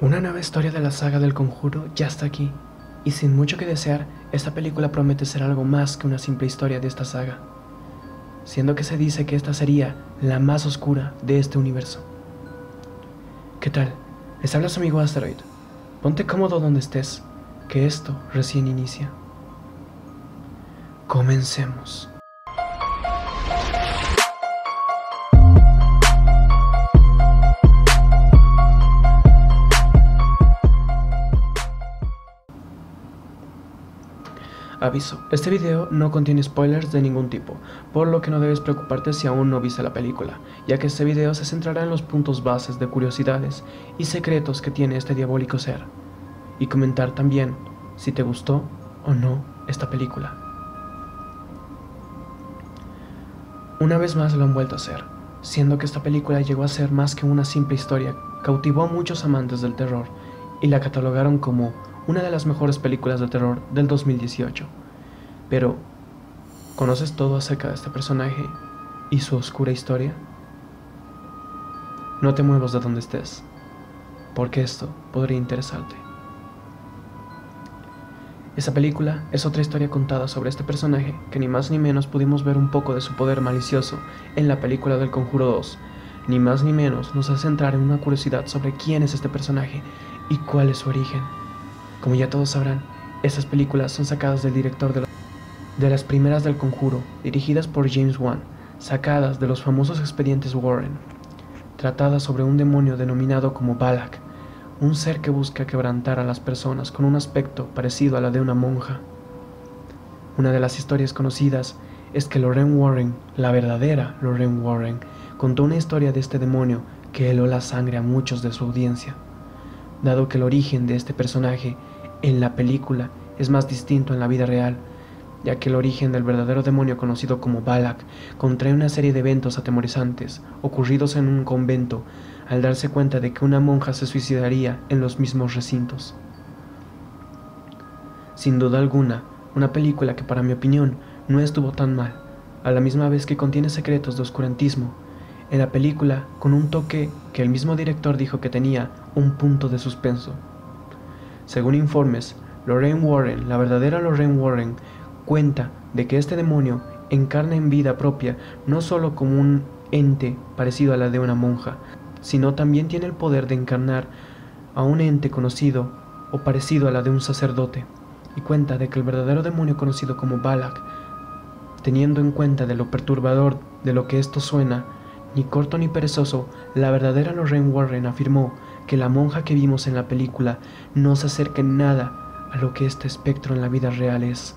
Una nueva historia de la saga del Conjuro ya está aquí, y sin mucho que desear, esta película promete ser algo más que una simple historia de esta saga, siendo que se dice que esta sería la más oscura de este universo. ¿Qué tal? Les habla su amigo Asteroid. Ponte cómodo donde estés, que esto recién inicia. Comencemos. Aviso, este video no contiene spoilers de ningún tipo, por lo que no debes preocuparte si aún no viste la película, ya que este video se centrará en los puntos bases de curiosidades y secretos que tiene este diabólico ser, y comentar también si te gustó o no esta película. Una vez más lo han vuelto a hacer, siendo que esta película llegó a ser más que una simple historia, cautivó a muchos amantes del terror y la catalogaron como una de las mejores películas de terror del 2018. Pero, ¿conoces todo acerca de este personaje y su oscura historia? No te muevas de donde estés, porque esto podría interesarte. Esta película es otra historia contada sobre este personaje que ni más ni menos pudimos ver un poco de su poder malicioso en la película del Conjuro 2. Ni más ni menos nos hace entrar en una curiosidad sobre quién es este personaje y cuál es su origen. Como ya todos sabrán, estas películas son sacadas del director de las primeras del Conjuro, dirigidas por James Wan, sacadas de los famosos expedientes Warren, tratadas sobre un demonio denominado como Balak, un ser que busca quebrantar a las personas con un aspecto parecido a la de una monja. Una de las historias conocidas es que Lorraine Warren, la verdadera Lorraine Warren, contó una historia de este demonio que heló la sangre a muchos de su audiencia, dado que el origen de este personaje en la película es más distinto en la vida real, ya que el origen del verdadero demonio conocido como Balak contrae una serie de eventos atemorizantes ocurridos en un convento al darse cuenta de que una monja se suicidaría en los mismos recintos. Sin duda alguna, una película que para mi opinión no estuvo tan mal, a la misma vez que contiene secretos de oscurantismo. En la película, con un toque que el mismo director dijo que tenía un punto de suspenso. Según informes, Lorraine Warren, la verdadera Lorraine Warren, cuenta de que este demonio encarna en vida propia no solo como un ente parecido a la de una monja, sino también tiene el poder de encarnar a un ente conocido o parecido a la de un sacerdote, y cuenta de que el verdadero demonio conocido como Balak, teniendo en cuenta de lo perturbador de lo que esto suena, ni corto ni perezoso, la verdadera Lorraine Warren afirmó que la monja que vimos en la película no se acerca en nada a lo que este espectro en la vida real es,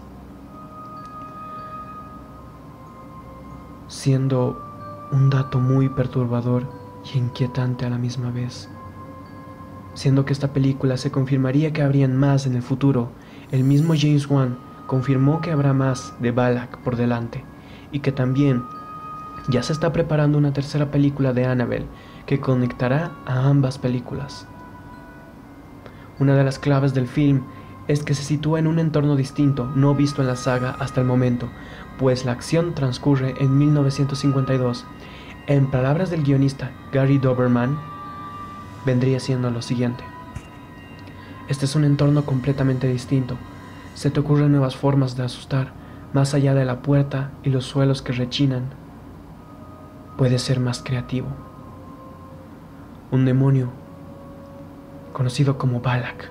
siendo un dato muy perturbador y inquietante a la misma vez, siendo que esta película se confirmaría que habrían más en el futuro. El mismo James Wan confirmó que habrá más de Balak por delante, y que también ya se está preparando una tercera película de Annabelle que conectará a ambas películas. Una de las claves del film es que se sitúa en un entorno distinto, no visto en la saga hasta el momento, pues la acción transcurre en 1952. En palabras del guionista Gary Doberman, vendría siendo lo siguiente: este es un entorno completamente distinto. Se te ocurren nuevas formas de asustar, más allá de la puerta y los suelos que rechinan. Puede ser más creativo. Un demonio conocido como Balak.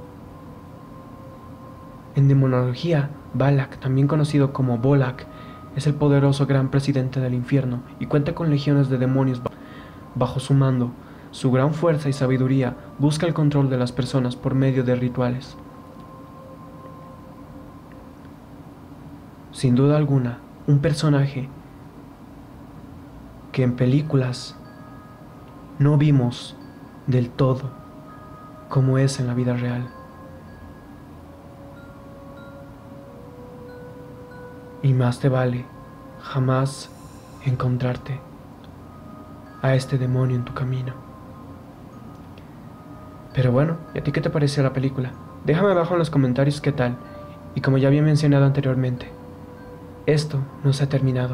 En demonología, Balak, también conocido como Bolak, es el poderoso gran presidente del infierno y cuenta con legiones de demonios bajo su mando. Su gran fuerza y sabiduría busca el control de las personas por medio de rituales. Sin duda alguna, un personaje que en películas no vimos del todo como es en la vida real. Y más te vale jamás encontrarte a este demonio en tu camino. Pero bueno, ¿y a ti qué te pareció la película? Déjame abajo en los comentarios qué tal. Y como ya había mencionado anteriormente, esto no se ha terminado.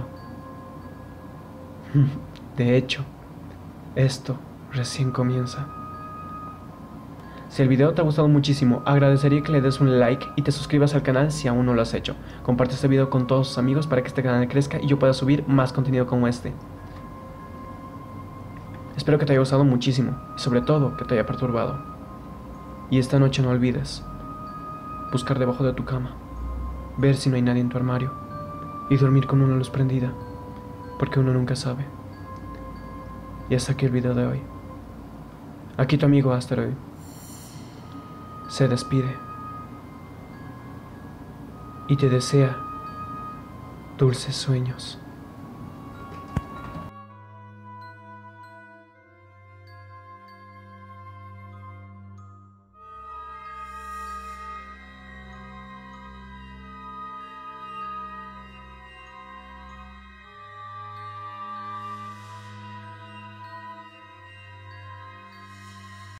De hecho, esto recién comienza. Si el video te ha gustado muchísimo, agradecería que le des un like y te suscribas al canal si aún no lo has hecho. Comparte este video con todos tus amigos para que este canal crezca y yo pueda subir más contenido como este. Espero que te haya gustado muchísimo y sobre todo que te haya perturbado. Y esta noche no olvides buscar debajo de tu cama, ver si no hay nadie en tu armario y dormir con una luz prendida, porque uno nunca sabe. Y hasta aquí el video de hoy. Aquí tu amigo Asteroid se despide y te desea dulces sueños.